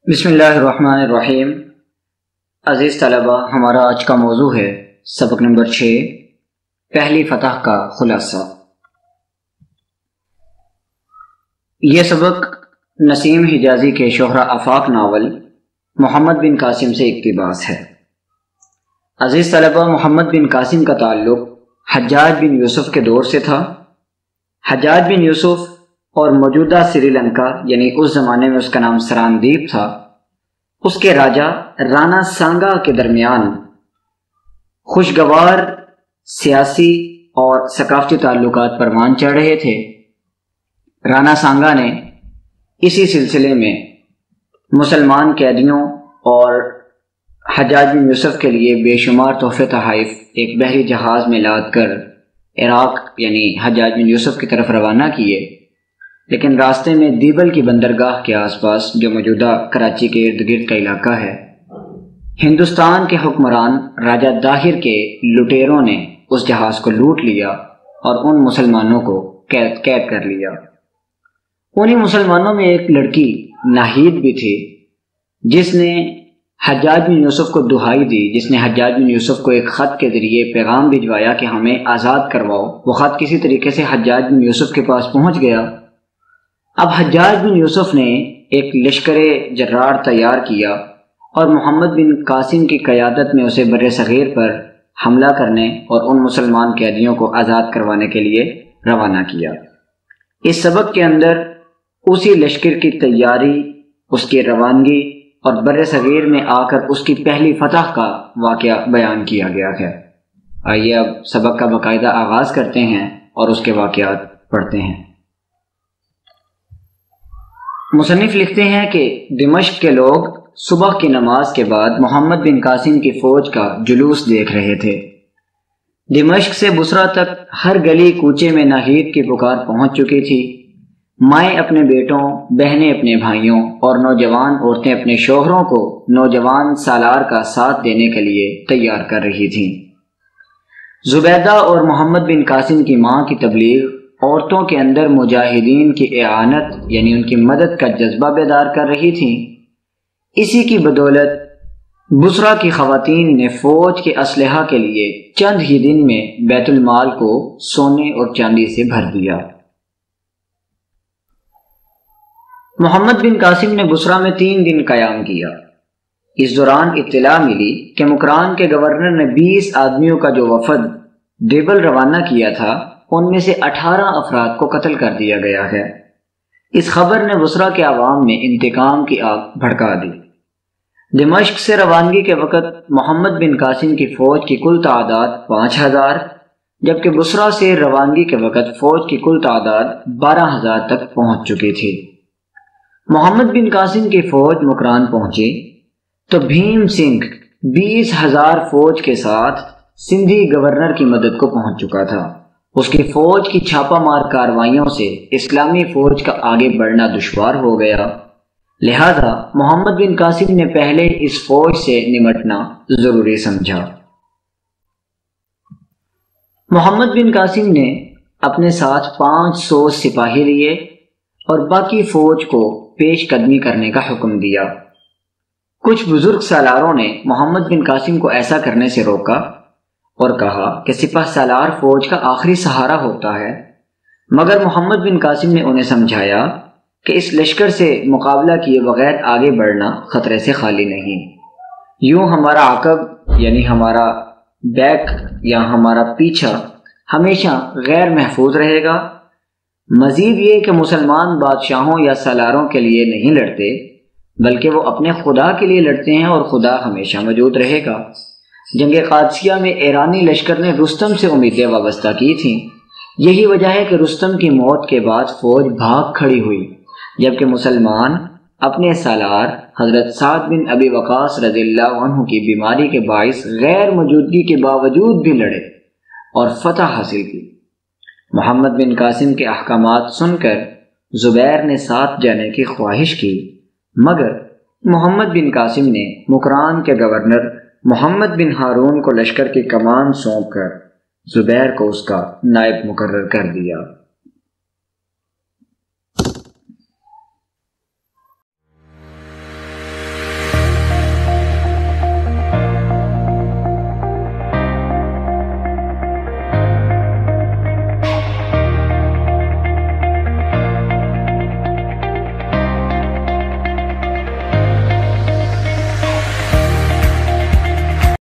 بسم اللہ الرحمن الرحیم۔ عزیز طلبہ، ہمارا آج کا موضوع ہے سبق نمبر 6، پہلی فتح کا خلاصہ۔ یہ سبق نسیم حجازی کے شہرہ آفاق ناول محمد بن قاسم سے اقتباس ہے۔ عزیز طلبہ، محمد بن قاسم کا تعلق حجاج بن یوسف کے دور سے تھا۔ حجاج بن یوسف اور موجودہ سری لنکا یعنی اس زمانے میں اس کا نام سراندیپ تھا، اس کے راجہ رانا سانگا کے درمیان خوشگوار سیاسی اور ثقافتی تعلقات پروان چڑھ رہے تھے۔ رانا سانگا نے اسی سلسلے میں مسلمان قیدیوں اور حجاج بن یوسف کے لیے بے شمار تحفے تحائف ایک بحری جہاز میں لاد کر عراق یعنی حجاج بن یوسف کی طرف روانہ کیے، لیکن راستے میں دیبل کی بندرگاہ کے آس پاس، جو موجودہ کراچی کے ارد گرد کا علاقہ ہے، ہندوستان کے حکمران راجہ داہر کے لٹیروں نے اس جہاز کو لوٹ لیا اور ان مسلمانوں کو قید کر لیا۔ انہی مسلمانوں میں ایک لڑکی ناہید بھی تھی، جس نے حجاج بن یوسف کو دہائی دی، جس نے حجاج بن یوسف کو ایک خط کے ذریعے پیغام بھجوایا کہ ہمیں آزاد کرواؤ۔ وہ خط کسی طریقے سے حجاج بن یوسف کے پاس پہنچ گیا۔ اب حجاج بن یوسف نے ایک لشکر جرار تیار کیا اور محمد بن قاسم کی قیادت میں اسے بر صغیر پر حملہ کرنے اور ان مسلمان قیدیوں کو آزاد کروانے کے لیے روانہ کیا۔ اس سبق کے اندر اسی لشکر کی تیاری، اس کی روانگی اور بر صغیر میں آ کر اس کی پہلی فتح کا واقعہ بیان کیا گیا ہے۔ آئیے اب سبق کا باقاعدہ آغاز کرتے ہیں اور اس کے واقعات پڑھتے ہیں۔ مصنف لکھتے ہیں کہ دمشق کے لوگ صبح کی نماز کے بعد محمد بن قاسم کی فوج کا جلوس دیکھ رہے تھے۔ دمشق سے بصرہ تک ہر گلی کوچے میں ناہید کی پکار پہنچ چکی تھی۔ مائیں اپنے بیٹوں، بہنیں اپنے بھائیوں اور نوجوان عورتیں اپنے شوہروں کو نوجوان سالار کا ساتھ دینے کے لیے تیار کر رہی تھیں۔ زبیدہ اور محمد بن قاسم کی ماں کی تبلیغ عورتوں کے اندر مجاہدین کی اعانت یعنی ان کی مدد کا جذبہ بیدار کر رہی تھیں۔ اسی کی بدولت بصرہ کی خواتین نے فوج کے اسلحہ کے لیے چند ہی دن میں بیت المال کو سونے اور چاندی سے بھر دیا۔ محمد بن قاسم نے بصرہ میں 3 دن قیام کیا۔ اس دوران اطلاع ملی کہ مکران کے گورنر نے 20 آدمیوں کا جو وفد دیبل روانہ کیا تھا، ان میں سے 18 افراد کو قتل کر دیا گیا ہے۔ اس خبر نے بصرہ کے عوام میں انتقام کی آگ بھڑکا دی۔ دمشق سے روانگی کے وقت محمد بن قاسم کی فوج کی کل تعداد 5000، جبکہ بصرہ سے روانگی کے وقت فوج کی کل تعداد 12000 تک پہنچ چکی تھی۔ محمد بن قاسم کی فوج مکران پہنچی تو بھیم سنگھ 20000 فوج کے ساتھ سندھی گورنر کی مدد کو پہنچ چکا تھا۔ اس کی فوج کی چھاپہ مار کارروائیوں سے اسلامی فوج کا آگے بڑھنا دشوار ہو گیا، لہذا محمد بن قاسم نے پہلے اس فوج سے نمٹنا ضروری سمجھا۔ محمد بن قاسم نے اپنے ساتھ 500 سپاہی لیے اور باقی فوج کو پیش قدمی کرنے کا حکم دیا۔ کچھ بزرگ سالاروں نے محمد بن قاسم کو ایسا کرنے سے روکا اور کہا کہ سپہ سالار فوج کا آخری سہارا ہوتا ہے، مگر محمد بن قاسم نے انہیں سمجھایا کہ اس لشکر سے مقابلہ کیے بغیر آگے بڑھنا خطرے سے خالی نہیں۔ یوں ہمارا عقب یعنی ہمارا بیک یا ہمارا پیچھا ہمیشہ غیر محفوظ رہے گا۔ مزید یہ کہ مسلمان بادشاہوں یا سالاروں کے لیے نہیں لڑتے، بلکہ وہ اپنے خدا کے لیے لڑتے ہیں اور خدا ہمیشہ موجود رہے گا۔ جنگ قادسیہ میں ایرانی لشکر نے رستم سے امیدیں وابستہ کی تھیں۔ یہی وجہ ہے کہ رستم کی موت کے بعد فوج بھاگ کھڑی ہوئی، جبکہ مسلمان اپنے سالار حضرت سعد بن ابی وقاص رضی اللہ عنہ کی بیماری کے باعث غیر موجودگی کے باوجود بھی لڑے اور فتح حاصل کی۔ محمد بن قاسم کے احکامات سن کر زبیر نے ساتھ جانے کی خواہش کی، مگر محمد بن قاسم نے مکران کے گورنر محمد بن ہارون کو لشکر کی کمان سونپ کر زبیر کو اس کا نائب مقرر کر دیا۔